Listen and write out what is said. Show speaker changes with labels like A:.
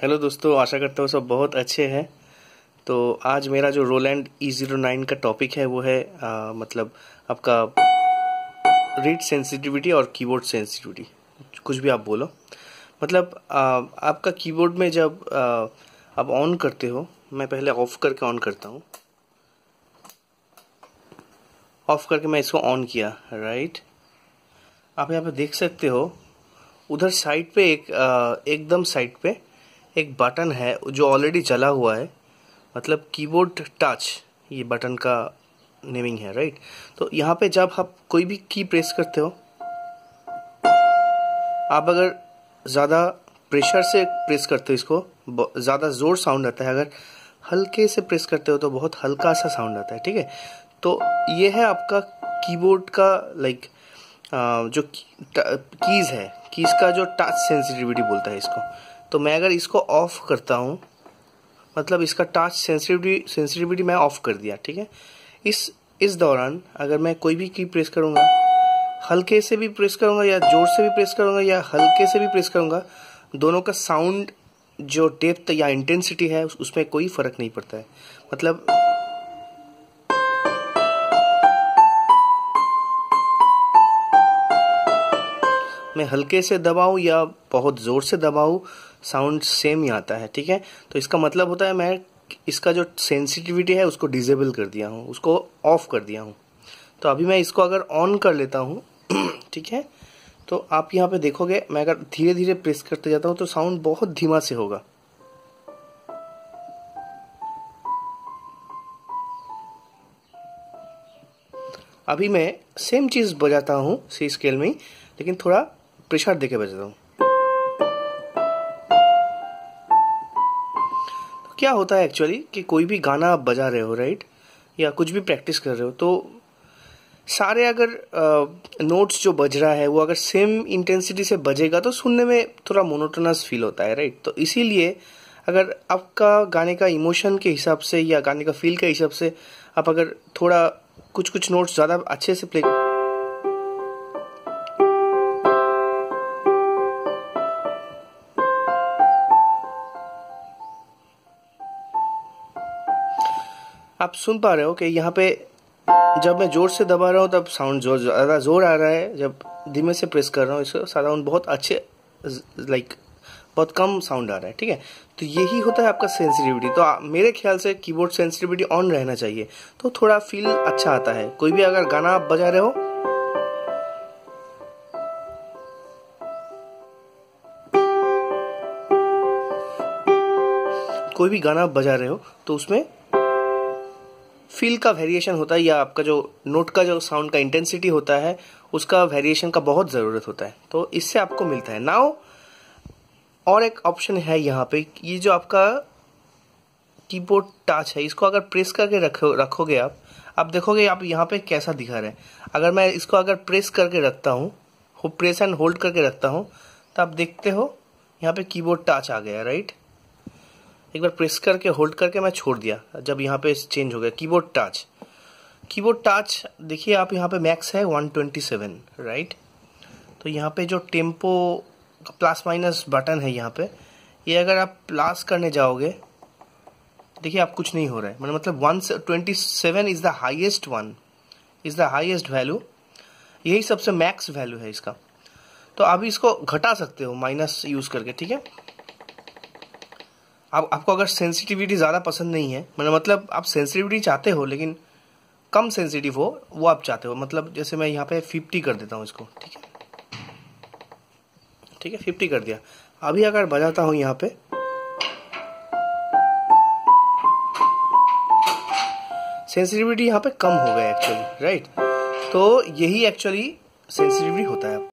A: Hello दोस्तों, आशा करता हूँ सब बहुत अच्छे हैं। तो आज मेरा जो रोलैंड E09 का टॉपिक है वो है मतलब आपका रीड सेंसिटिविटी और कीबोर्ड सेंसिटिविटी, कुछ भी आप बोलो। मतलब आपका कीबोर्ड में जब आप ऑन करते हो, मैं पहले ऑफ करके ऑन करता हूँ। ऑफ करके मैं इसको ऑन किया, राइट। आप यहाँ पे देख सकते हो उधर साइड पे एकदम साइड पे एक बटन है जो ऑलरेडी जला हुआ है, मतलब कीबोर्ड टच, ये बटन का नेमिंग है, राइट। तो यहाँ पे जब आप कोई भी की प्रेस करते हो, आप अगर ज़्यादा प्रेशर से प्रेस करते हो इसको, ज़्यादा ज़ोर साउंड आता है। अगर हल्के से प्रेस करते हो तो बहुत हल्का सा साउंड आता है, ठीक है। तो ये है आपका कीबोर्ड का जो कीज़ है, कीज़ का जो टच सेंसिटिविटी बोलता है इसको। तो मैं अगर इसको ऑफ करता हूँ, मतलब इसका टच सेंसिटिविटी मैं ऑफ कर दिया, ठीक है। इस दौरान अगर मैं कोई भी की प्रेस करूँगा, हल्के से भी प्रेस करूँगा या जोर से भी प्रेस करूँगा या हल्के से भी प्रेस करूँगा, दोनों का साउंड जो डेप्थ या इंटेंसिटी है उसमें कोई फ़र्क नहीं पड़ता है। मतलब मैं हल्के से दबाऊं या बहुत ज़ोर से दबाऊं, साउंड सेम ही आता है, ठीक है। तो इसका मतलब होता है मैं इसका जो सेंसिटिविटी है उसको डिसेबल कर दिया हूं, उसको ऑफ कर दिया हूं। तो अभी मैं इसको अगर ऑन कर लेता हूं ठीक है, तो आप यहाँ पे देखोगे मैं अगर धीरे धीरे प्रेस करते जाता हूं तो साउंड बहुत धीमा से होगा। अभी मैं सेम चीज़ बजाता हूँ सी स्केल में, लेकिन थोड़ा प्रेशर देके बजाता हूँ। तो क्या होता है एक्चुअली कि कोई भी गाना आप बजा रहे हो, राइट, या कुछ भी प्रैक्टिस कर रहे हो, तो सारे अगर नोट्स जो बज रहा है वो अगर सेम इंटेंसिटी से बजेगा तो सुनने में थोड़ा मोनोटोनस फील होता है, राइट। तो इसीलिए अगर आपका गाने का इमोशन के हिसाब से या गाने का फील के हिसाब से आप अगर थोड़ा कुछ नोट्स ज़्यादा अच्छे से प्ले, आप सुन पा रहे हो कि यहाँ पे जब मैं जोर से दबा रहा हूँ तब साउंड ज़्यादा जोर आ रहा है, जब धीमे से प्रेस कर रहा हूँ इसका साउंड बहुत अच्छे बहुत कम साउंड आ रहा है, ठीक है। तो यही होता है आपका सेंसिटिविटी। तो मेरे ख्याल से कीबोर्ड सेंसिटिविटी ऑन रहना चाहिए, तो थोड़ा फील अच्छा आता है। कोई भी अगर गाना आप बजा रहे हो, कोई भी गाना आप बजा रहे हो तो उसमें फील का वेरिएशन होता है, या आपका जो नोट का जो साउंड का इंटेंसिटी होता है उसका वेरिएशन का बहुत ज़रूरत होता है। तो इससे आपको मिलता है। नाउ और एक ऑप्शन है यहाँ पे, ये जो आपका कीबोर्ड टच है, इसको अगर प्रेस करके रखोगे आप देखोगे आप यहाँ पे कैसा दिखा रहा है। अगर मैं इसको अगर प्रेस करके रखता हूँ, प्रेस एंड होल्ड करके रखता हूँ, तो आप देखते हो यहाँ पे कीबोर्ड टच आ गया, राइट। एक बार प्रेस करके होल्ड करके मैं छोड़ दिया, जब यहाँ पे चेंज हो गया कीबोर्ड टच। कीबोर्ड टच देखिए आप यहाँ पे मैक्स है 127, राइट। तो यहाँ पे जो टेम्पो प्लस माइनस बटन है यहाँ पे, ये अगर आप प्लस करने जाओगे देखिए आप कुछ नहीं हो रहा है। मतलब 127 is the highest highest value, यही सबसे मैक्स वैल्यू है इसका। तो आप इसको घटा सकते हो माइनस यूज करके, ठीक है। आपको अगर सेंसिटिविटी ज़्यादा पसंद नहीं है, मतलब आप सेंसिटिविटी चाहते हो लेकिन कम सेंसिटिव हो, वो आप चाहते हो, मतलब जैसे मैं यहाँ पे 50 कर देता हूँ इसको, ठीक है 50 कर दिया। अभी अगर बजाता हूँ यहाँ पे, सेंसिटिविटी यहाँ पे कम हो गया एक्चुअली, राइट। तो यही एक्चुअली सेंसिटिविटी होता है।